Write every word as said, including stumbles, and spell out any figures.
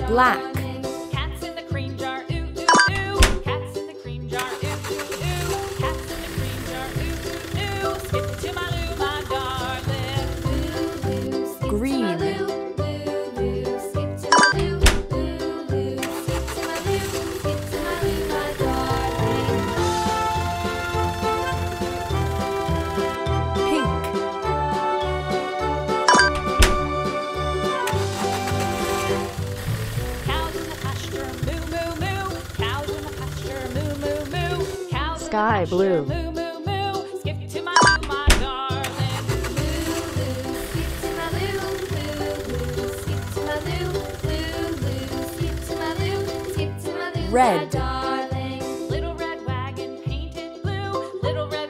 Black. Cats in the cream jar, ooh, ooh, ooh. Cats in the cream jar, ooh, ooh, ooh. Cats in the cream jar, ooh, ooh, ooh. Skip to my loo, my darling. Loo, loo, skip Green. to my loo. Loo, loo, skip to my loo. Loo, loo, skip to my loo. Skip to my loo, my darling. Pink. Cows in the pasture, moo, moo, moo. Cows in the pasture, moo, moo, moo. Cows in the Sky pasture, blue. moo, moo, moo. Skip to my loo, my darling. Loo, loo, skip to my loo. Loo, loo, skip to my loo. Loo, loo, skip to my loo. Skip to my loo, my Red. darling.